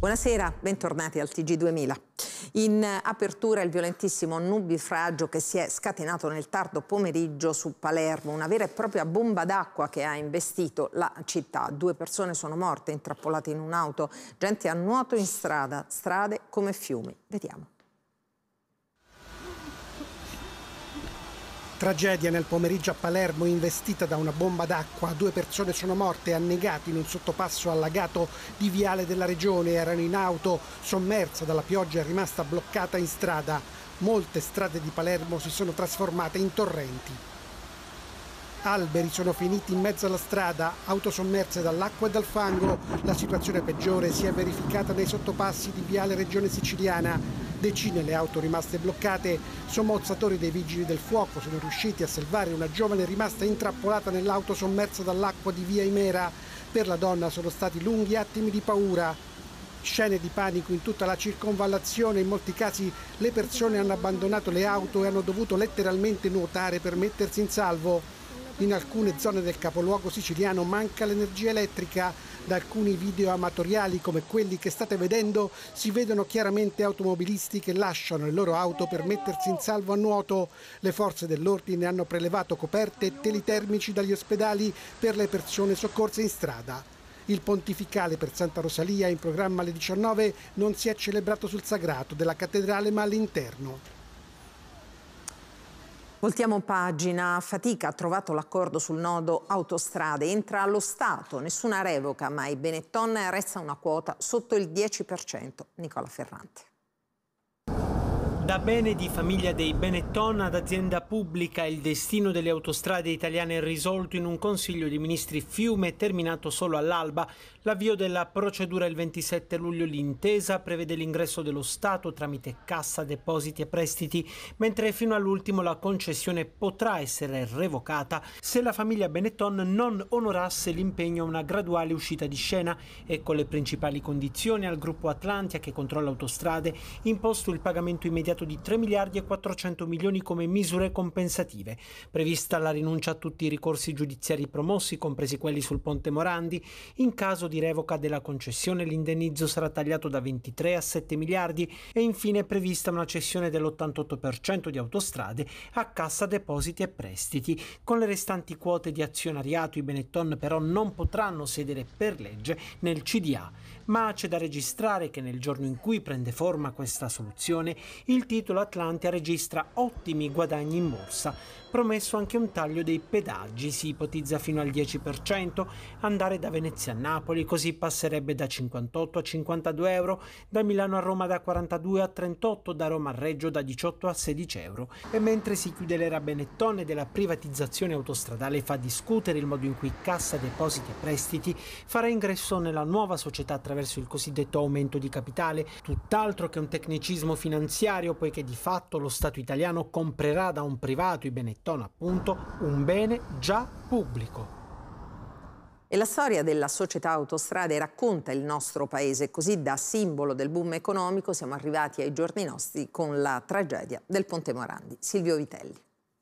Buonasera, bentornati al TG2000. In apertura il violentissimo nubifragio che si è scatenato nel tardo pomeriggio su Palermo, una vera e propria bomba d'acqua che ha investito la città. 2 persone sono morte intrappolate in un'auto, gente a nuoto in strada, strade come fiumi. Vediamo. Tragedia nel pomeriggio a Palermo, investita da una bomba d'acqua. 2 persone sono morte annegate in un sottopasso allagato di Viale della Regione. Erano in auto, sommersa dalla pioggia e rimasta bloccata in strada. Molte strade di Palermo si sono trasformate in torrenti. Alberi sono finiti in mezzo alla strada, auto sommerse dall'acqua e dal fango. La situazione peggiore si è verificata nei sottopassi di Viale Regione Siciliana. Decine le auto rimaste bloccate. Sommozzatori dei vigili del fuoco sono riusciti a salvare una giovane rimasta intrappolata nell'auto sommersa dall'acqua di via Imera. Per la donna sono stati lunghi attimi di paura. Scene di panico in tutta la circonvallazione. In molti casi le persone hanno abbandonato le auto e hanno dovuto letteralmente nuotare per mettersi in salvo. In alcune zone del capoluogo siciliano manca l'energia elettrica. Da alcuni video amatoriali come quelli che state vedendo si vedono chiaramente automobilisti che lasciano le loro auto per mettersi in salvo a nuoto. Le forze dell'ordine hanno prelevato coperte e teli termici dagli ospedali per le persone soccorse in strada. Il pontificale per Santa Rosalia, in programma alle 19, non si è celebrato sul sagrato della cattedrale ma all'interno. Voltiamo pagina. Fatica ha trovato l'accordo sul nodo autostrade. Entra allo Stato, nessuna revoca, ma ai Benetton resta una quota sotto il 10%. Nicola Ferrante. Da bene di famiglia dei Benetton ad azienda pubblica, il destino delle autostrade italiane è risolto in un Consiglio dei Ministri fiume terminato solo all'alba. L'avvio della procedura il 27 luglio. L'intesa prevede l'ingresso dello Stato tramite Cassa Depositi e Prestiti, mentre fino all'ultimo la concessione potrà essere revocata se la famiglia Benetton non onorasse l'impegno a una graduale uscita di scena. Ecco le principali condizioni al gruppo Atlantia, che controlla autostrade, imposto il pagamento immediato di 3 miliardi e 400 milioni come misure compensative. Prevista la rinuncia a tutti i ricorsi giudiziari promossi, compresi quelli sul Ponte Morandi. In caso di revoca della concessione l'indennizzo sarà tagliato da 23 a 7 miliardi e infine è prevista una cessione dell'88% di autostrade a Cassa Depositi e Prestiti. Con le restanti quote di azionariato i Benetton però non potranno sedere per legge nel CDA. Ma c'è da registrare che nel giorno in cui prende forma questa soluzione, il titolo Atlantia registra ottimi guadagni in borsa. Promesso anche un taglio dei pedaggi, si ipotizza fino al 10%, andare da Venezia a Napoli, così passerebbe da 58 a 52 euro, da Milano a Roma da 42 a 38, da Roma a Reggio da 18 a 16 euro. E mentre si chiude l'era Benetton e della privatizzazione autostradale fa discutere il modo in cui Cassa Depositi e Prestiti farà ingresso nella nuova società attraverso il cosiddetto aumento di capitale, tutt'altro che un tecnicismo finanziario, poiché di fatto lo Stato italiano comprerà da un privato, i Benetton appunto, un bene già pubblico. E la storia della società Autostrade racconta il nostro paese, così da simbolo del boom economico siamo arrivati ai giorni nostri con la tragedia del Ponte Morandi. Silvio Vitelli.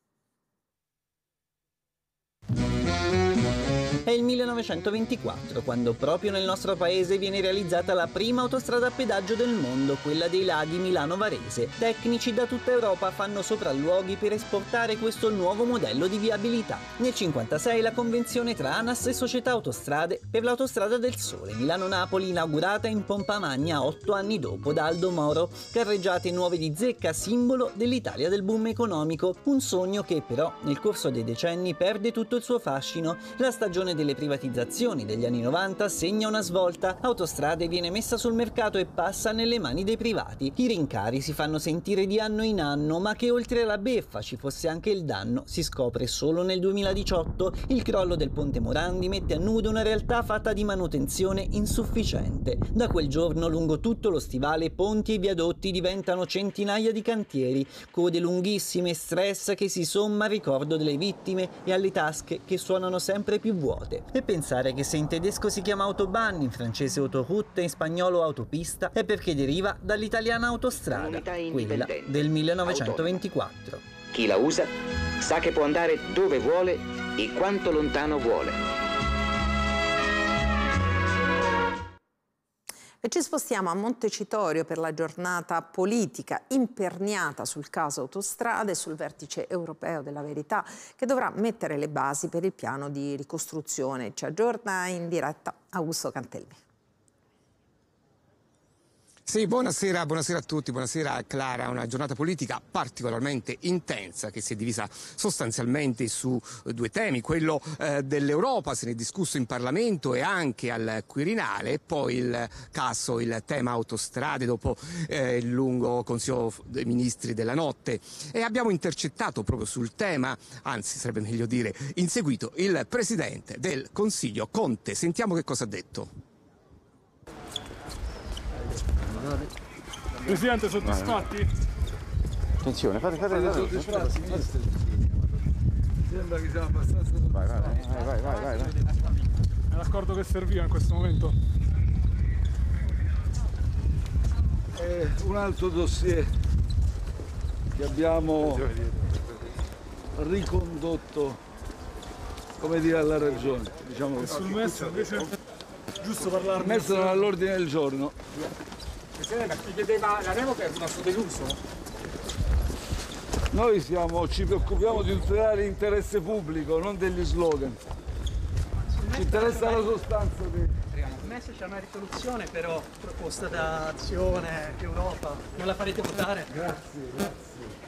È il 1924, quando proprio nel nostro paese viene realizzata la prima autostrada a pedaggio del mondo, quella dei laghi Milano-Varese. Tecnici da tutta Europa fanno sopralluoghi per esportare questo nuovo modello di viabilità. Nel 1956 la convenzione tra ANAS e Società Autostrade per l'Autostrada del Sole, Milano-Napoli, inaugurata in pompa magna 8 anni dopo da Aldo Moro. Carreggiate nuove di zecca, simbolo dell'Italia del boom economico. Un sogno che però nel corso dei decenni perde tutto il suo fascino. La stagione delle privatizzazioni degli anni 90 segna una svolta. Autostrade viene messa sul mercato e passa nelle mani dei privati. I rincari si fanno sentire di anno in anno, ma che oltre alla beffa ci fosse anche il danno si scopre solo nel 2018. Il crollo del Ponte Morandi mette a nudo una realtà fatta di manutenzione insufficiente. Da quel giorno lungo tutto lo stivale ponti e viadotti diventano centinaia di cantieri, code lunghissime, stress che si somma al ricordo delle vittime e alle tasche che suonano sempre più vuote. E pensare che se in tedesco si chiama Autobahn, in francese Autoroute e in spagnolo autopista, è perché deriva dall'italiana autostrada, quella del 1924. Chi la usa sa che può andare dove vuole e quanto lontano vuole. E ci spostiamo a Montecitorio per la giornata politica imperniata sul caso autostrade e sul vertice europeo della verità che dovrà mettere le basi per il piano di ricostruzione. Ci aggiorna in diretta Augusto Cantelmi. Sì, buonasera a tutti, buonasera Clara. Una giornata politica particolarmente intensa che si è divisa sostanzialmente su due temi, quello dell'Europa, se ne è discusso in Parlamento e anche al Quirinale, e poi il tema autostrade dopo il lungo Consiglio dei Ministri della notte, e abbiamo intercettato proprio sul tema, anzi sarebbe meglio dire inseguito, il Presidente del Consiglio Conte. Sentiamo che cosa ha detto. Presidente, soddisfatti? Attenzione, fate soddisfatti. Sembra che siamo abbastanza soddisfatti. Vai. È l'accordo che serviva in questo momento? È un altro dossier che abbiamo ricondotto, come dire, alla ragione. Diciamo e sul MES invece, giusto parlarne. Messo all'ordine del giorno. Presidente, chi chiedeva la revoca è rimasto deluso? Noi ci preoccupiamo di tutelare l'interesse pubblico, non degli slogan. Ci interessa la sostanza. Il MES c'è una risoluzione però proposta da Azione, Europa, non la farete votare? Grazie.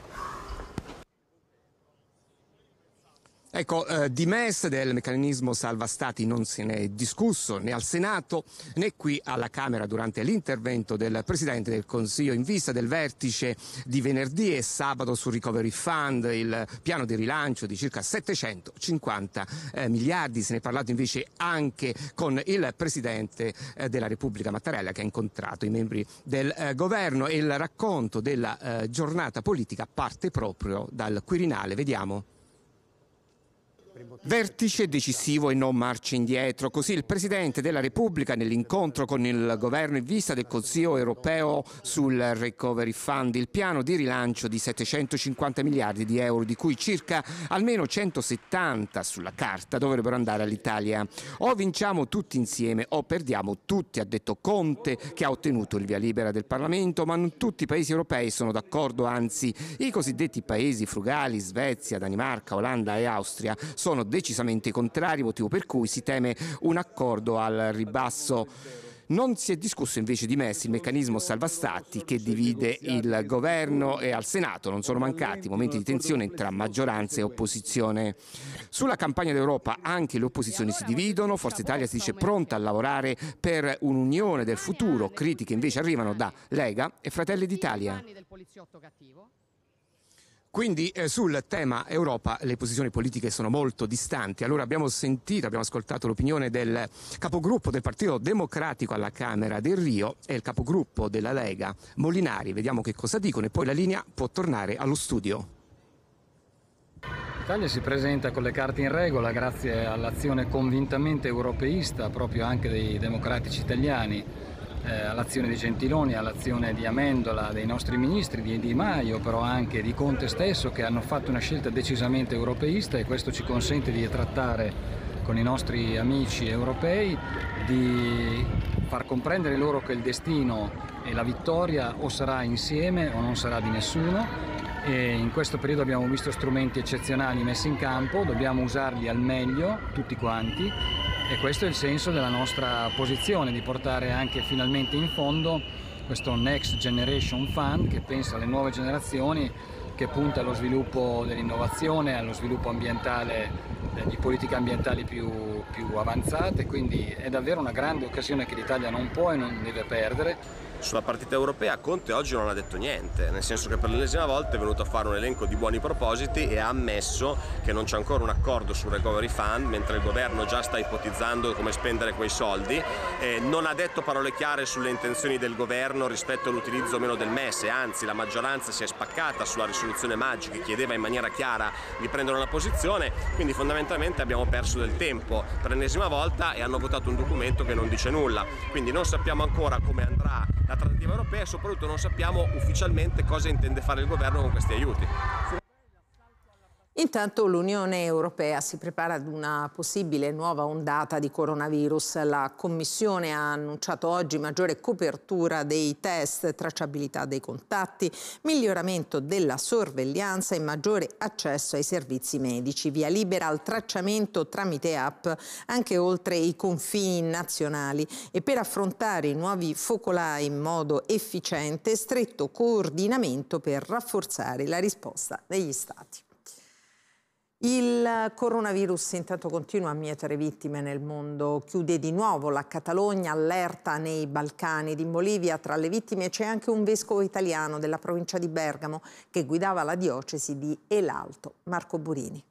Ecco, di MES, del meccanismo salva stati, non se ne è discusso né al Senato né qui alla Camera durante l'intervento del Presidente del Consiglio in vista del vertice di venerdì e sabato sul Recovery Fund, il piano di rilancio di circa 750 miliardi. Se ne è parlato invece anche con il Presidente della Repubblica Mattarella, che ha incontrato i membri del governo, e il racconto della giornata politica parte proprio dal Quirinale. Vediamo. Vertice decisivo e non marcia indietro, così il Presidente della Repubblica nell'incontro con il governo in vista del Consiglio europeo sul Recovery Fund, il piano di rilancio di 750 miliardi di euro, di cui circa almeno 170 sulla carta dovrebbero andare all'Italia. O vinciamo tutti insieme o perdiamo tutti, ha detto Conte, che ha ottenuto il via libera del Parlamento, ma non tutti i paesi europei sono d'accordo, anzi i cosiddetti paesi frugali, Svezia, Danimarca, Olanda e Austria, sono decisamente contrari, motivo per cui si teme un accordo al ribasso. Non si è discusso invece di MES, il meccanismo salva stati che divide il governo, e al Senato non sono mancati momenti di tensione tra maggioranza e opposizione. Sulla campagna d'Europa anche le opposizioni si dividono, Forza Italia si dice pronta a lavorare per un'unione del futuro, critiche invece arrivano da Lega e Fratelli d'Italia. Quindi sul tema Europa le posizioni politiche sono molto distanti. Allora abbiamo ascoltato l'opinione del capogruppo del Partito Democratico alla Camera Del Rio e il capogruppo della Lega Molinari. Vediamo che cosa dicono e poi la linea può tornare allo studio. L'Italia si presenta con le carte in regola grazie all'azione convintamente europeista proprio anche dei democratici italiani, all'azione di Gentiloni, all'azione di Amendola, dei nostri ministri, di Di Maio, però anche di Conte stesso, che hanno fatto una scelta decisamente europeista, e questo ci consente di trattare con i nostri amici europei, di far comprendere loro che il destino e la vittoria o sarà insieme o non sarà di nessuno, e in questo periodo abbiamo visto strumenti eccezionali messi in campo, dobbiamo usarli al meglio tutti quanti. E questo è il senso della nostra posizione, di portare anche finalmente in fondo questo Next Generation Fund che pensa alle nuove generazioni, che punta allo sviluppo dell'innovazione, allo sviluppo ambientale, di politiche ambientali più avanzate, quindi è davvero una grande occasione che l'Italia non può e non deve perdere. Sulla partita europea Conte oggi non ha detto niente, nel senso che per l'ennesima volta è venuto a fare un elenco di buoni propositi e ha ammesso che non c'è ancora un accordo sul Recovery Fund, mentre il governo già sta ipotizzando come spendere quei soldi. Non ha detto parole chiare sulle intenzioni del governo rispetto all'utilizzo o meno del MES, anzi la maggioranza si è spaccata sulla risoluzione Maggi che chiedeva in maniera chiara di prendere una posizione, quindi fondamentalmente abbiamo perso del tempo per l'ennesima volta e hanno votato un documento che non dice nulla, quindi non sappiamo ancora come andrà la trattativa europea e soprattutto non sappiamo ufficialmente cosa intende fare il governo con questi aiuti. Intanto l'Unione Europea si prepara ad una possibile nuova ondata di coronavirus. La Commissione ha annunciato oggi maggiore copertura dei test, tracciabilità dei contatti, miglioramento della sorveglianza e maggiore accesso ai servizi medici. Via libera al tracciamento tramite app anche oltre i confini nazionali e per affrontare i nuovi focolai in modo efficiente, stretto coordinamento per rafforzare la risposta degli Stati. Il coronavirus intanto continua a mietere vittime nel mondo. Chiude di nuovo la Catalogna, allerta nei Balcani ed in Bolivia. Tra le vittime c'è anche un vescovo italiano della provincia di Bergamo che guidava la diocesi di El Alto. Marco Burini.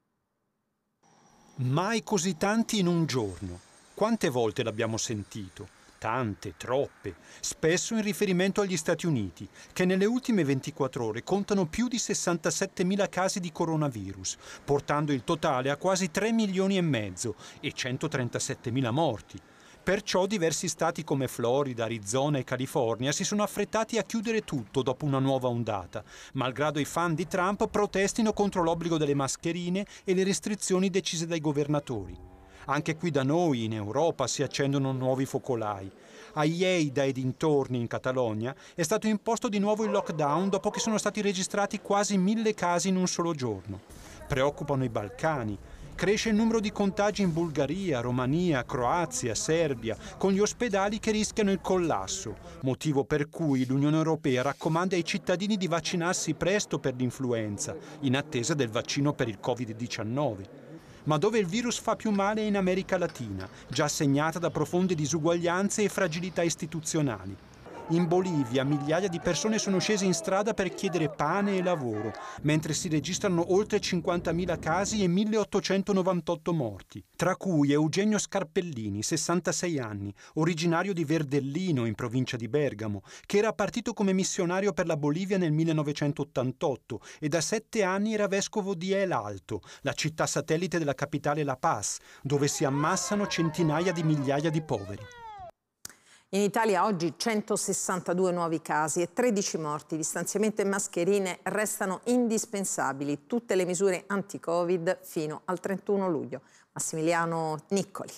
Mai così tanti in un giorno. Quante volte l'abbiamo sentito? Tante, troppe, spesso in riferimento agli Stati Uniti, che nelle ultime 24 ore contano più di 67.000 casi di coronavirus, portando il totale a quasi 3 milioni e mezzo e 137.000 morti. Perciò diversi stati come Florida, Arizona e California si sono affrettati a chiudere tutto dopo una nuova ondata, malgrado i fan di Trump protestino contro l'obbligo delle mascherine e le restrizioni decise dai governatori. Anche qui da noi, in Europa, si accendono nuovi focolai. A Lleida e dintorni, in Catalogna, è stato imposto di nuovo il lockdown dopo che sono stati registrati quasi 1.000 casi in un solo giorno. Preoccupano i Balcani. Cresce il numero di contagi in Bulgaria, Romania, Croazia, Serbia, con gli ospedali che rischiano il collasso, motivo per cui l'Unione Europea raccomanda ai cittadini di vaccinarsi presto per l'influenza, in attesa del vaccino per il Covid-19. Ma dove il virus fa più male è in America Latina, già segnata da profonde disuguaglianze e fragilità istituzionali. In Bolivia migliaia di persone sono scese in strada per chiedere pane e lavoro, mentre si registrano oltre 50.000 casi e 1.898 morti, tra cui Eugenio Scarpellini, 66 anni, originario di Verdellino, in provincia di Bergamo, che era partito come missionario per la Bolivia nel 1988 e da 7 anni era vescovo di El Alto, la città satellite della capitale La Paz, dove si ammassano centinaia di migliaia di poveri. In Italia oggi 162 nuovi casi e 13 morti. Distanziamento e mascherine restano indispensabili. Tutte le misure anti-Covid fino al 31 luglio. Massimiliano Niccoli.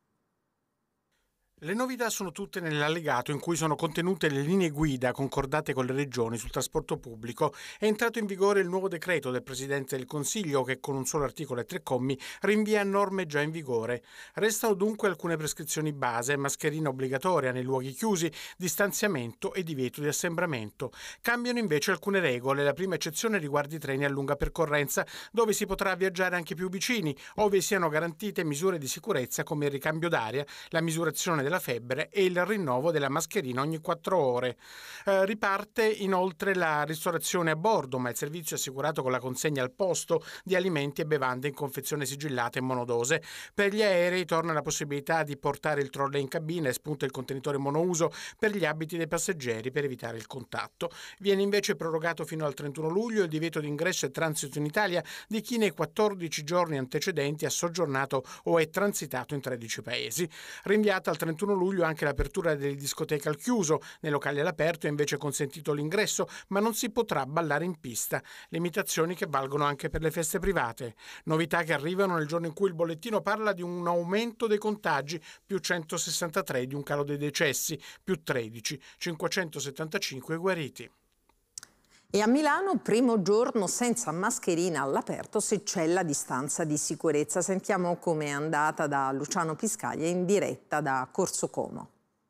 Le novità sono tutte nell'allegato in cui sono contenute le linee guida concordate con le regioni sul trasporto pubblico. È entrato in vigore il nuovo decreto del Presidente del Consiglio che con un solo articolo e 3 commi rinvia a norme già in vigore. Restano dunque alcune prescrizioni base, mascherina obbligatoria nei luoghi chiusi, distanziamento e divieto di assembramento. Cambiano invece alcune regole. La prima eccezione riguarda i treni a lunga percorrenza, dove si potrà viaggiare anche più vicini, ove siano garantite misure di sicurezza come il ricambio d'aria, la misurazione della febbre e il rinnovo della mascherina ogni 4 ore. Riparte inoltre la ristorazione a bordo, ma il servizio è assicurato con la consegna al posto di alimenti e bevande in confezione sigillata e monodose. Per gli aerei torna la possibilità di portare il trolley in cabina e spunta il contenitore monouso per gli abiti dei passeggeri per evitare il contatto. Viene invece prorogato fino al 31 luglio il divieto di ingresso e transito in Italia di chi nei 14 giorni antecedenti ha soggiornato o è transitato in 13 paesi. Rinviata al 31 luglio anche l'apertura delle discoteche al chiuso. Nei locali all'aperto è invece consentito l'ingresso, ma non si potrà ballare in pista. Limitazioni che valgono anche per le feste private. Novità che arrivano nel giorno in cui il bollettino parla di un aumento dei contagi, più 163, di un calo dei decessi, più 13, 575 guariti. E a Milano, primo giorno senza mascherina all'aperto se c'è la distanza di sicurezza. Sentiamo com'è andata da Luciano Piscaglia in diretta da Corso Como.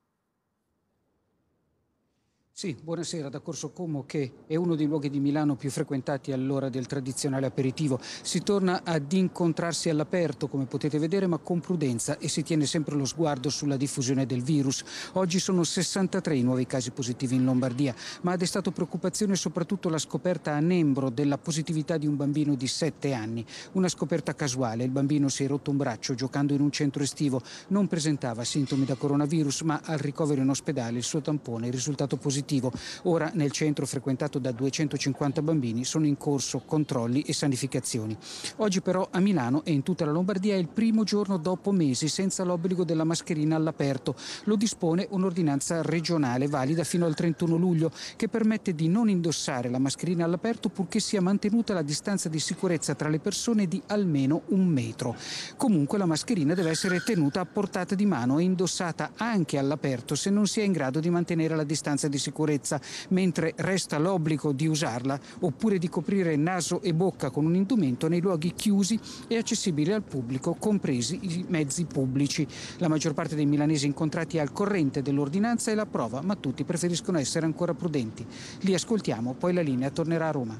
Sì, buonasera da Corso Como, che è uno dei luoghi di Milano più frequentati all'ora del tradizionale aperitivo. Si torna ad incontrarsi all'aperto, come potete vedere, ma con prudenza, e si tiene sempre lo sguardo sulla diffusione del virus. Oggi sono 63 i nuovi casi positivi in Lombardia, ma ha destato preoccupazione soprattutto la scoperta a Nembro della positività di un bambino di 7 anni. Una scoperta casuale. Il bambino si è rotto un braccio giocando in un centro estivo. Non presentava sintomi da coronavirus, ma al ricovero in ospedale il suo tampone è risultato positivo. aperitivo. Ora nel centro, frequentato da 250 bambini, sono in corso controlli e sanificazioni. Oggi però a Milano e in tutta la Lombardia è il primo giorno dopo mesi senza l'obbligo della mascherina all'aperto. Lo dispone un'ordinanza regionale valida fino al 31 luglio che permette di non indossare la mascherina all'aperto purché sia mantenuta la distanza di sicurezza tra le persone di almeno 1 metro. Comunque la mascherina deve essere tenuta a portata di mano e indossata anche all'aperto se non si è in grado di mantenere la distanza di sicurezza, mentre resta l'obbligo di usarla oppure di coprire naso e bocca con un indumento nei luoghi chiusi e accessibili al pubblico, compresi i mezzi pubblici. La maggior parte dei milanesi incontrati è al corrente dell'ordinanza e la approva, ma tutti preferiscono essere ancora prudenti. Li ascoltiamo, poi la linea tornerà a Roma.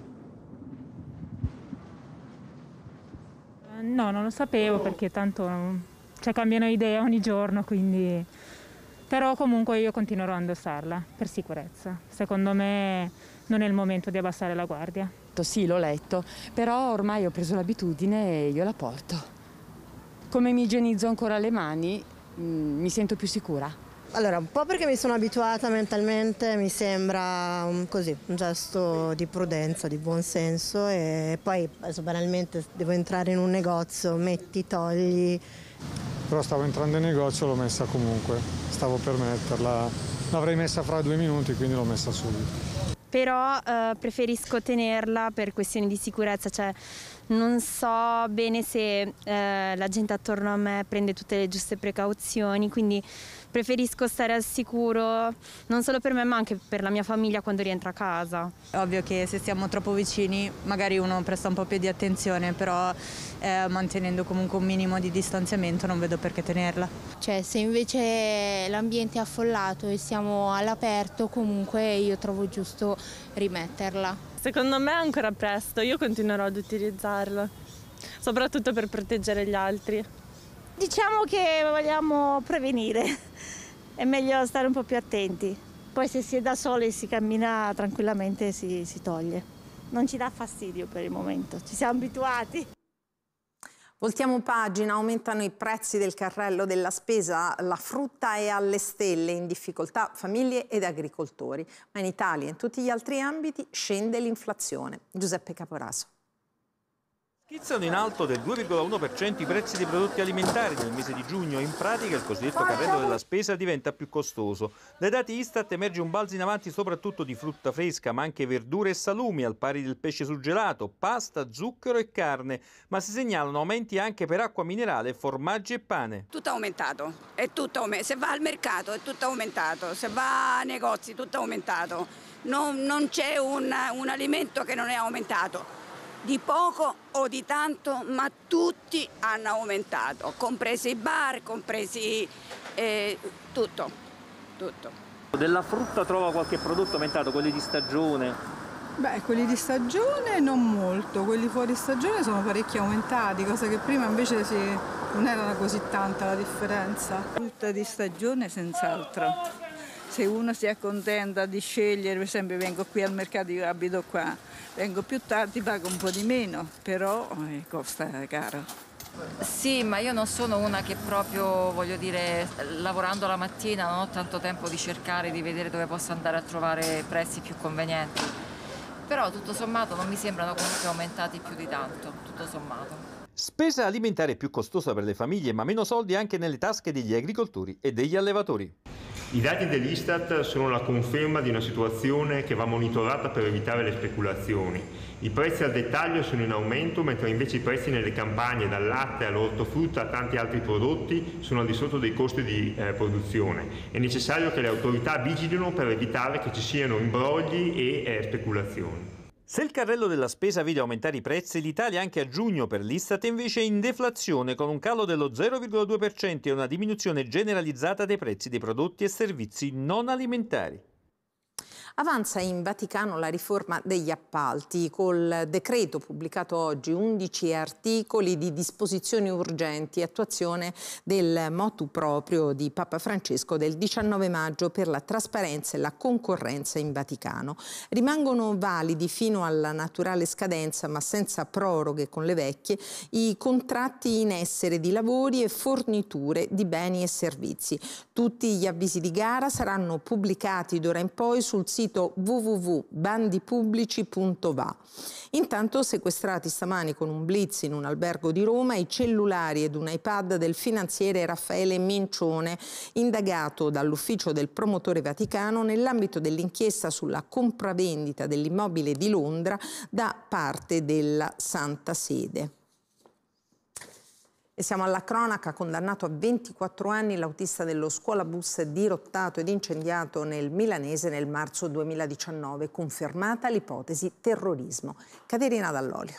No, non lo sapevo perché tanto cambiano idea ogni giorno, quindi... Però comunque io continuerò a indossarla per sicurezza. Secondo me non è il momento di abbassare la guardia. Sì, l'ho letto, però ormai ho preso l'abitudine e io la porto. Come mi igienizzo ancora le mani, mi sento più sicura. Allora, un po' perché mi sono abituata mentalmente, mi sembra un gesto di prudenza, di buon senso, e poi adesso banalmente devo entrare in un negozio, metti, togli. Però stavo entrando in negozio, l'ho messa comunque, stavo per metterla, l'avrei messa fra 2 minuti, quindi l'ho messa subito. Però preferisco tenerla per questioni di sicurezza, cioè non so bene se la gente attorno a me prende tutte le giuste precauzioni, quindi preferisco stare al sicuro non solo per me ma anche per la mia famiglia quando rientra a casa. Ovvio che se stiamo troppo vicini magari uno presta un po' più di attenzione, però mantenendo comunque un minimo di distanziamento non vedo perché tenerla. Cioè se invece l'ambiente è affollato e siamo all'aperto, comunque io trovo giusto rimetterla. Secondo me è ancora presto, io continuerò ad utilizzarla, soprattutto per proteggere gli altri. Diciamo che vogliamo prevenire, è meglio stare un po' più attenti. Poi se si è da soli e si cammina tranquillamente si toglie. Non ci dà fastidio per il momento, ci siamo abituati. Voltiamo pagina, aumentano i prezzi del carrello della spesa, la frutta è alle stelle, in difficoltà famiglie ed agricoltori. Ma in Italia e in tutti gli altri ambiti scende l'inflazione. Giuseppe Caporaso. Schizzano in alto del 2,1% i prezzi dei prodotti alimentari nel mese di giugno. In pratica il cosiddetto carrello della spesa diventa più costoso. Dai dati Istat emerge un balzo in avanti soprattutto di frutta fresca, ma anche verdure e salumi, al pari del pesce surgelato, pasta, zucchero e carne. Ma si segnalano aumenti anche per acqua minerale, formaggi e pane. Tutto aumentato, è tutto aumentato. Se va al mercato è tutto aumentato, se va a negozi tutto aumentato. Non c'è un alimento che non è aumentato. Di poco o di tanto, ma tutti hanno aumentato, compresi i bar, compresi tutto. Della frutta trova qualche prodotto aumentato, quelli di stagione? Beh, quelli di stagione non molto, quelli fuori stagione sono parecchio aumentati, cosa che prima invece non era così tanta la differenza. Frutta di stagione senz'altro. Se uno si accontenta di scegliere, per esempio vengo qui al mercato, io abito qua, vengo più tardi, pago un po' di meno, però costa caro. Sì, ma io non sono una che proprio, voglio dire, lavorando la mattina non ho tanto tempo di cercare di vedere dove posso andare a trovare prezzi più convenienti. Però tutto sommato non mi sembrano comunque aumentati più di tanto, tutto sommato. Spesa alimentare più costosa per le famiglie, ma meno soldi anche nelle tasche degli agricoltori e degli allevatori. I dati dell'Istat sono la conferma di una situazione che va monitorata per evitare le speculazioni. I prezzi al dettaglio sono in aumento, mentre invece i prezzi nelle campagne, dal latte all'ortofrutta a tanti altri prodotti, sono al di sotto dei costi di produzione. È necessario che le autorità vigilino per evitare che ci siano imbrogli e speculazioni. Se il carrello della spesa vede aumentare i prezzi, l'Italia anche a giugno per l'Istat invece è in deflazione, con un calo dello 0,2% e una diminuzione generalizzata dei prezzi dei prodotti e servizi non alimentari. Avanza in Vaticano la riforma degli appalti. Col decreto pubblicato oggi 11 articoli di disposizioni urgenti, attuazione del motu proprio di Papa Francesco del 19 maggio per la trasparenza e la concorrenza in Vaticano. Rimangono validi fino alla naturale scadenza, ma senza proroghe con le vecchie, i contratti in essere di lavori e forniture di beni e servizi. Tutti gli avvisi di gara saranno pubblicati d'ora in poi sul sito sito www.bandipubblici.va. Intanto sequestrati stamani con un blitz in un albergo di Roma i cellulari ed un iPad del finanziere Raffaele Mincione, indagato dall'ufficio del promotore vaticano nell'ambito dell'inchiesta sulla compravendita dell'immobile di Londra da parte della Santa Sede. E siamo alla cronaca. Condannato a 24 anni l'autista dello scuolabus dirottato ed incendiato nel Milanese nel marzo 2019, confermata l'ipotesi terrorismo. Caterina Dall'Olio.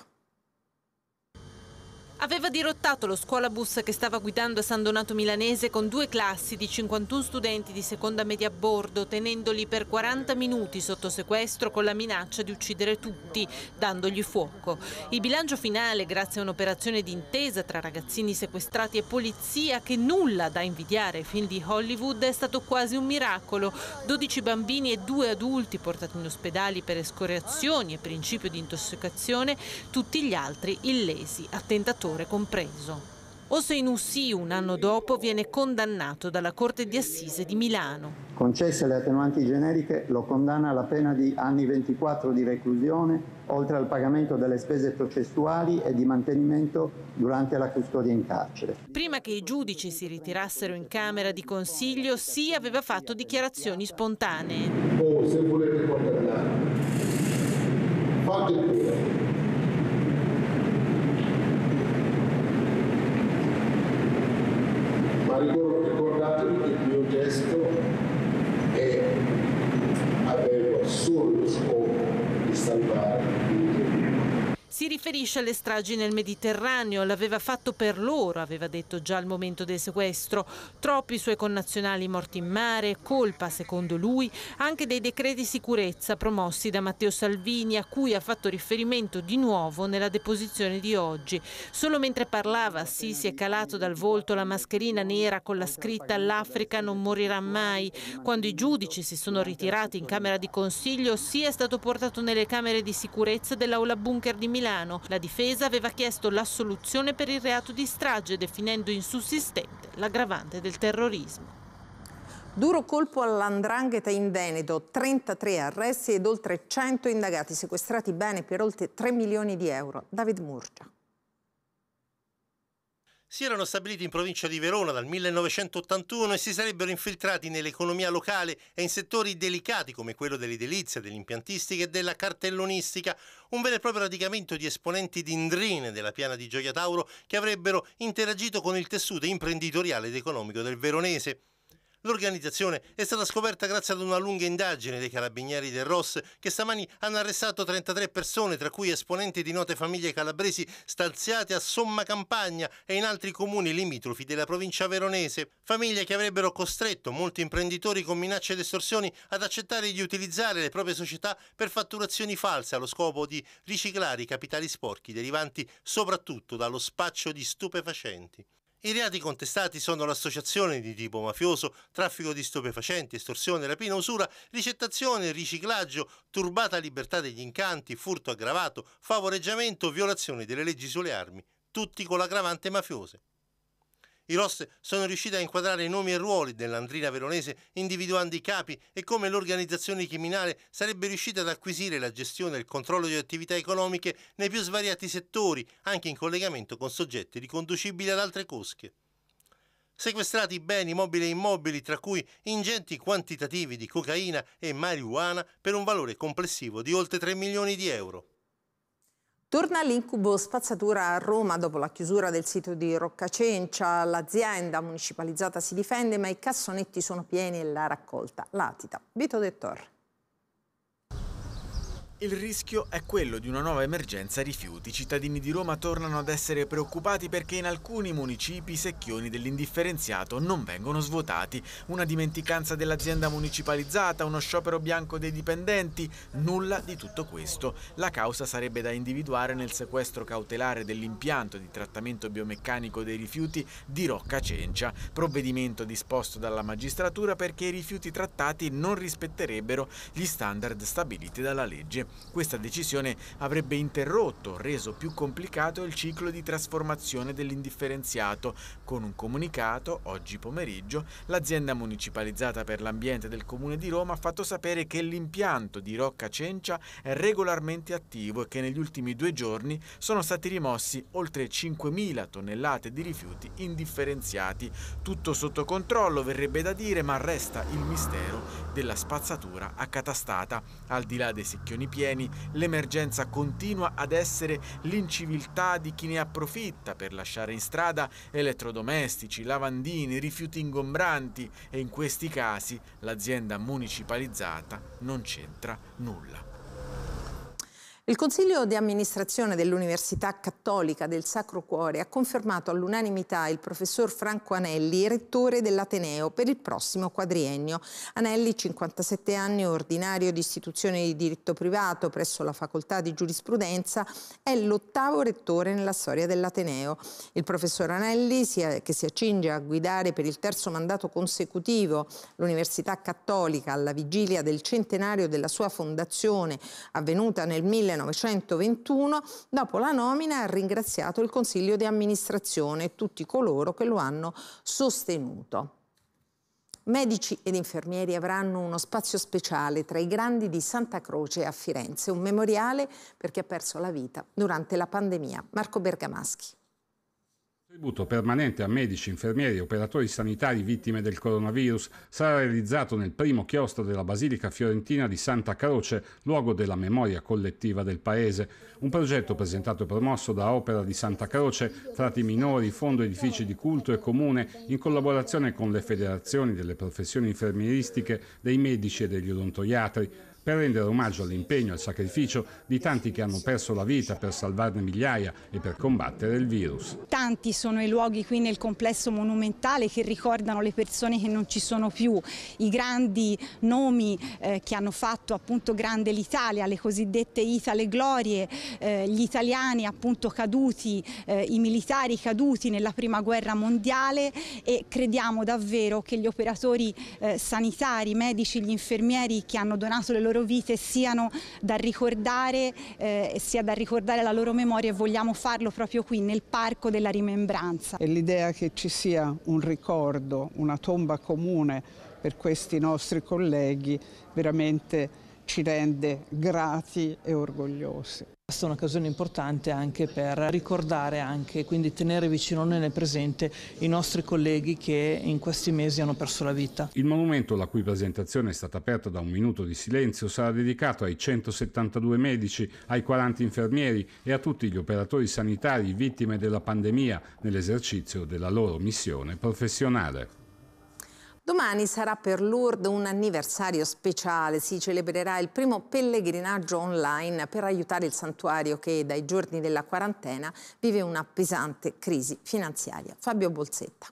Aveva dirottato lo scuolabus che stava guidando a San Donato Milanese con 2 classi di 51 studenti di seconda media a bordo, tenendoli per 40 minuti sotto sequestro con la minaccia di uccidere tutti, dandogli fuoco. Il bilancio finale, grazie a un'operazione d'intesa tra ragazzini sequestrati e polizia che nulla da invidiare ai film di Hollywood, è stato quasi un miracolo. 12 bambini e 2 adulti portati in ospedali per escoriazioni e principio di intossicazione, tutti gli altri illesi, attentatore compreso. Hossein Ussi, un anno dopo, viene condannato dalla Corte di Assise di Milano. Concesse le attenuanti generiche, lo condanna alla pena di anni 24 di reclusione, oltre al pagamento delle spese processuali e di mantenimento durante la custodia in carcere. Prima che i giudici si ritirassero in camera di consiglio, Ussi aveva fatto dichiarazioni spontanee. Se volete condannare, fate pure. Ma ricordatevi che il mio gesto aveva solo lo scopo di salvare il Si riferisce alle stragi nel Mediterraneo, l'aveva fatto per loro, aveva detto già al momento del sequestro. Troppi suoi connazionali morti in mare, colpa, secondo lui, anche dei decreti sicurezza promossi da Matteo Salvini, a cui ha fatto riferimento di nuovo nella deposizione di oggi. Solo mentre parlava, si è calato dal volto la mascherina nera con la scritta «L'Africa non morirà mai». Quando i giudici si sono ritirati in camera di consiglio, è stato portato nelle camere di sicurezza dell'aula bunker di Milano. La difesa aveva chiesto l'assoluzione per il reato di strage, definendo insussistente l'aggravante del terrorismo. Duro colpo all''ndrangheta in Veneto, 33 arresti ed oltre 100 indagati, sequestrati bene per oltre 3 milioni di euro. David Murgia. Si erano stabiliti in provincia di Verona dal 1981 e si sarebbero infiltrati nell'economia locale e in settori delicati come quello dell'edilizia, dell'impiantistica e della cartellonistica, un vero e proprio radicamento di esponenti di Ndrine della piana di Gioia Tauro che avrebbero interagito con il tessuto imprenditoriale ed economico del veronese. L'organizzazione è stata scoperta grazie ad una lunga indagine dei carabinieri del ROS che stamani hanno arrestato 33 persone, tra cui esponenti di note famiglie calabresi stanziate a Somma Campagna e in altri comuni limitrofi della provincia veronese. Famiglie che avrebbero costretto molti imprenditori con minacce ed estorsioni ad accettare di utilizzare le proprie società per fatturazioni false allo scopo di riciclare i capitali sporchi derivanti soprattutto dallo spaccio di stupefacenti. I reati contestati sono l'associazione di tipo mafioso, traffico di stupefacenti, estorsione, rapina, usura, ricettazione, riciclaggio, turbata libertà degli incanti, furto aggravato, favoreggiamento, violazione delle leggi sulle armi, tutti con l'aggravante mafiose. I ROS sono riusciti a inquadrare i nomi e ruoli dell'Andrina veronese, individuando i capi e come l'organizzazione criminale sarebbe riuscita ad acquisire la gestione e il controllo di attività economiche nei più svariati settori, anche in collegamento con soggetti riconducibili ad altre cosche. Sequestrati beni mobili e immobili, tra cui ingenti quantitativi di cocaina e marijuana per un valore complessivo di oltre 3 milioni di euro. Torna l'incubo spazzatura a Roma dopo la chiusura del sito di Roccacencia. L'azienda municipalizzata si difende, ma i cassonetti sono pieni e la raccolta latita. Vito De Torre. Il rischio è quello di una nuova emergenza rifiuti. I cittadini di Roma tornano ad essere preoccupati perché in alcuni municipi i secchioni dell'indifferenziato non vengono svuotati. Una dimenticanza dell'azienda municipalizzata, uno sciopero bianco dei dipendenti, nulla di tutto questo. La causa sarebbe da individuare nel sequestro cautelare dell'impianto di trattamento biomeccanico dei rifiuti di Roccacencia, provvedimento disposto dalla magistratura perché i rifiuti trattati non rispetterebbero gli standard stabiliti dalla legge. Questa decisione avrebbe interrotto, reso più complicato il ciclo di trasformazione dell'indifferenziato. Con un comunicato, oggi pomeriggio, l'azienda municipalizzata per l'ambiente del Comune di Roma ha fatto sapere che l'impianto di Rocca Cencia è regolarmente attivo e che negli ultimi 2 giorni sono stati rimossi oltre 5.000 tonnellate di rifiuti indifferenziati. Tutto sotto controllo, verrebbe da dire, ma resta il mistero della spazzatura accatastata. Al di là dei secchioni pieni, l'emergenza continua ad essere l'inciviltà di chi ne approfitta per lasciare in strada elettrodomestici, lavandini, rifiuti ingombranti, e in questi casi l'azienda municipalizzata non c'entra nulla. Il Consiglio di amministrazione dell'Università Cattolica del Sacro Cuore ha confermato all'unanimità il professor Franco Anelli, rettore dell'Ateneo, per il prossimo quadriennio. Anelli, 57 anni, ordinario di istituzione di diritto privato presso la Facoltà di Giurisprudenza, è l'8º rettore nella storia dell'Ateneo. Il professor Anelli, che si accinge a guidare per il 3º mandato consecutivo l'Università Cattolica alla vigilia del centenario della sua fondazione, avvenuta nel 1921, dopo la nomina ha ringraziato il Consiglio di amministrazione e tutti coloro che lo hanno sostenuto. Medici ed infermieri avranno uno spazio speciale tra i grandi di Santa Croce a Firenze, un memoriale per chi ha perso la vita durante la pandemia. Marco Bergamaschi. Il tributo permanente a medici, infermieri e operatori sanitari vittime del coronavirus sarà realizzato nel primo chiostro della Basilica Fiorentina di Santa Croce, luogo della memoria collettiva del paese. Un progetto presentato e promosso da Opera di Santa Croce, Frati Minori, Fondo Edifici di Culto e Comune, in collaborazione con le federazioni delle professioni infermieristiche, dei medici e degli odontoiatri, per rendere omaggio all'impegno e al sacrificio di tanti che hanno perso la vita per salvarne migliaia e per combattere il virus. Tanti sono i luoghi qui nel complesso monumentale che ricordano le persone che non ci sono più, i grandi nomi che hanno fatto appunto grande l'Italia, le cosiddette Itale Glorie, gli italiani appunto caduti, i militari caduti nella Prima Guerra Mondiale, e crediamo davvero che gli operatori sanitari, i medici, gli infermieri che hanno donato le loro vite siano da ricordare, sia da ricordare la loro memoria, e vogliamo farlo proprio qui nel Parco della Rimembranza. E l'idea che ci sia un ricordo, una tomba comune per questi nostri colleghi veramente ci rende grati e orgogliosi. Questa è un'occasione importante anche per ricordare, quindi tenere vicino a noi nel presente i nostri colleghi che in questi mesi hanno perso la vita. Il monumento, la cui presentazione è stata aperta da un minuto di silenzio, sarà dedicato ai 172 medici, ai 40 infermieri e a tutti gli operatori sanitari vittime della pandemia nell'esercizio della loro missione professionale. Domani sarà per Lourdes un anniversario speciale, si celebrerà il primo pellegrinaggio online per aiutare il santuario che dai giorni della quarantena vive una pesante crisi finanziaria. Fabio Bolsetta.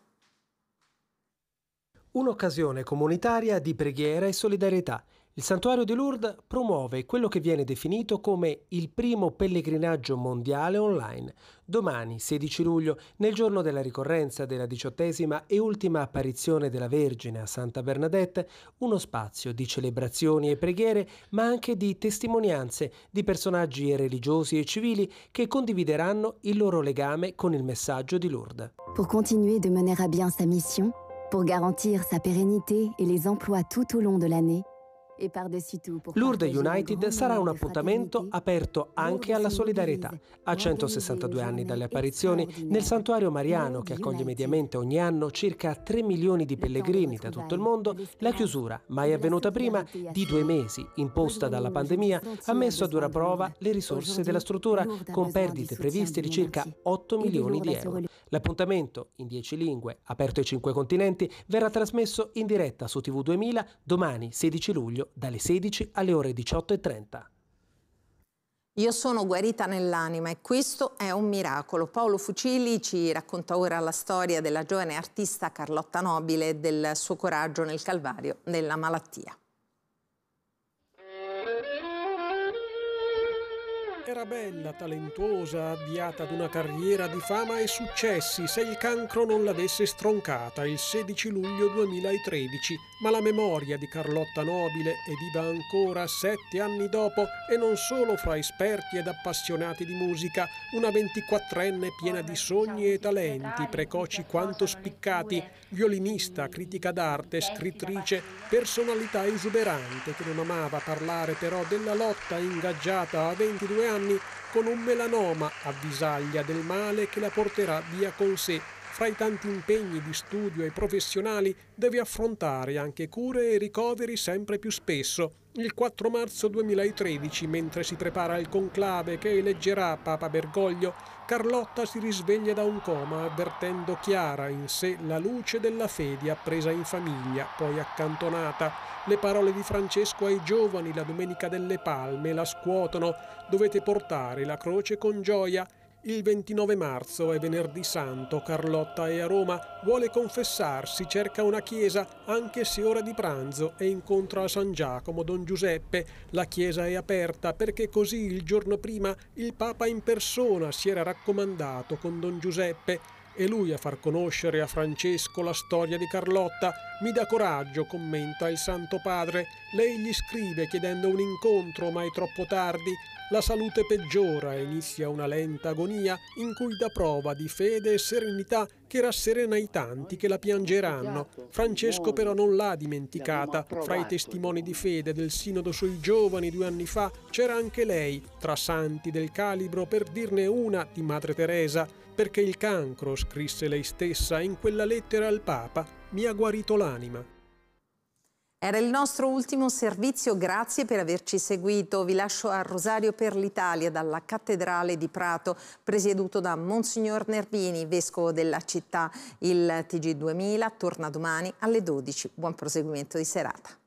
Un'occasione comunitaria di preghiera e solidarietà. Il santuario di Lourdes promuove quello che viene definito come il primo pellegrinaggio mondiale online. Domani, 16 luglio, nel giorno della ricorrenza della 18ª e ultima apparizione della Vergine a Santa Bernadette, uno spazio di celebrazioni e preghiere, ma anche di testimonianze di personaggi religiosi e civili che condivideranno il loro legame con il messaggio di Lourdes. Pour continuer de mener à bien sa mission, pour garantir sa pérennité et les emplois tout au long de l'année, Lourdes United sarà un appuntamento aperto anche alla solidarietà. A 162 anni dalle apparizioni, nel santuario mariano, che accoglie mediamente ogni anno circa 3 milioni di pellegrini da tutto il mondo, la chiusura, mai avvenuta prima, di 2 mesi, imposta dalla pandemia, ha messo a dura prova le risorse della struttura, con perdite previste di circa 8 milioni di euro. L'appuntamento, in 10 lingue, aperto ai 5 continenti, verrà trasmesso in diretta su TV 2000 domani, 16 luglio, dalle 16 alle ore 18:30. Io sono guarita nell'anima e questo è un miracolo. Paolo Fucili ci racconta ora la storia della giovane artista Carlotta Nobile e del suo coraggio nel calvario della malattia. Era bella, talentuosa, avviata ad una carriera di fama e successi se il cancro non l'avesse stroncata il 16 luglio 2013, ma la memoria di Carlotta Nobile è viva ancora 7 anni dopo e non solo fra esperti ed appassionati di musica, una 24enne piena di sogni e talenti, precoci quanto spiccati, violinista, critica d'arte, scrittrice, personalità esuberante che non amava parlare però della lotta ingaggiata a 22 anni con un melanoma avvisaglia del male che la porterà via con sé. Fra i tanti impegni di studio e professionali deve affrontare anche cure e ricoveri sempre più spesso. Il 4 marzo 2013, mentre si prepara il conclave che eleggerà Papa Bergoglio, Carlotta si risveglia da un coma avvertendo chiara in sé la luce della fede appresa in famiglia, poi accantonata. Le parole di Francesco ai giovani la Domenica delle Palme la scuotono: dovete portare la croce con gioia. Il 29 marzo è venerdì santo, Carlotta è a Roma, vuole confessarsi, cerca una chiesa, anche se ora di pranzo, e incontra a San Giacomo Don Giuseppe. La chiesa è aperta perché così il giorno prima il Papa in persona si era raccomandato con Don Giuseppe. E lui a far conoscere a Francesco la storia di Carlotta. Mi dà coraggio, commenta il Santo Padre. Lei gli scrive chiedendo un incontro, ma è troppo tardi. La salute peggiora e inizia una lenta agonia in cui dà prova di fede e serenità che rasserena i tanti che la piangeranno. Francesco però non l'ha dimenticata. Fra i testimoni di fede del Sinodo sui giovani 2 anni fa c'era anche lei, tra santi del calibro, per dirne una, di Madre Teresa, perché il cancro, scrisse lei stessa in quella lettera al Papa, mi ha guarito l'anima. Era il nostro ultimo servizio, grazie per averci seguito. Vi lascio a Rosario per l'Italia dalla Cattedrale di Prato, presieduto da Monsignor Nervini, vescovo della città. Il TG2000 torna domani alle 12. Buon proseguimento di serata.